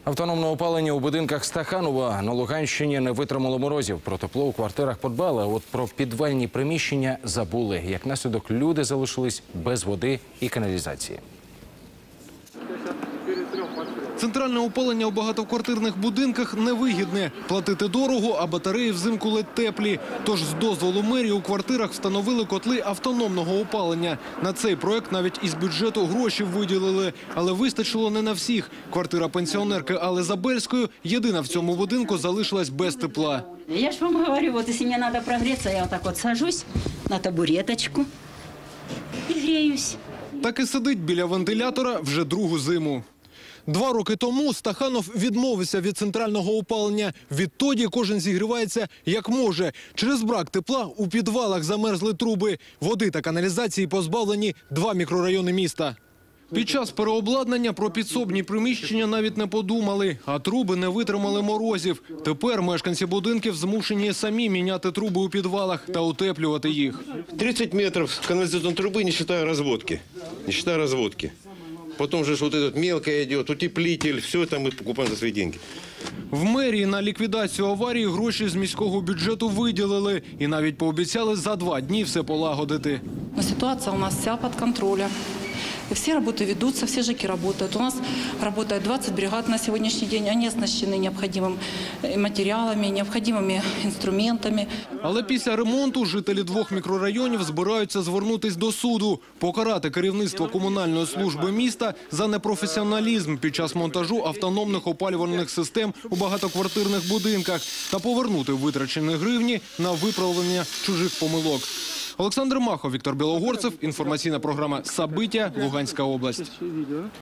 Автономне опалення у будинках Стаханова на Луганщині не витримало морозів. Про тепло у квартирах подбали, а от про підвальні приміщення забули. Як наслідок, люди залишились без води і каналізації. Центральне опалення у багатоквартирних будинках невигідне. Платити дорого, а батареї взимку ледь теплі. Тож з дозволу мерії у квартирах встановили котли автономного опалення. На цей проект навіть із бюджету гроші виділили. Але вистачило не на всіх. Квартира пенсіонерки Алли Забельської єдина в цьому будинку залишилась без тепла. Я ж вам говорю, вот если мне надо прогреться, я вот так вот сажусь на табуреточку и греюсь. Так і сидить біля вентилятора вже другу зиму. 2 роки тому Стаханов відмовився від центрального опалення. Відтоді кожен зігрівається як може. Через брак тепла у підвалах замерзли труби. Води та каналізації позбавлені 2 мікрорайони міста. Під час переобладнання про підсобні приміщення навіть не подумали, а труби не витримали морозів. Тепер мешканці будинків змушені самі міняти труби у підвалах та утеплювати їх. 30 метров канализационной трубы, не считая разводки. Потом же вот этот мелкое идет, утеплитель, все это мы покупаем за свои деньги. В мерії на ліквідацію аварії гроші з міського бюджету виділили. І навіть пообіцяли за 2 дні все полагодити. Но ситуация у нас вся под контролем. И все работы ведутся, все ЖЭКи работают. У нас работает 20 бригад на сегодняшний день. Они оснащены необходимыми материалами, необходимыми инструментами. Але після ремонту жителі 2 мікрорайонів збираються звернутись до суду, покарати керівництво комунальної служби міста за непрофесіоналізм під час монтажу автономних опалювальних систем у багатоквартирних будинках та повернути витрачені гривні на виправлення чужих помилок. Олександр Махов, Віктор Білогорцев. Інформаційна програма «Сабиття», Луганська область.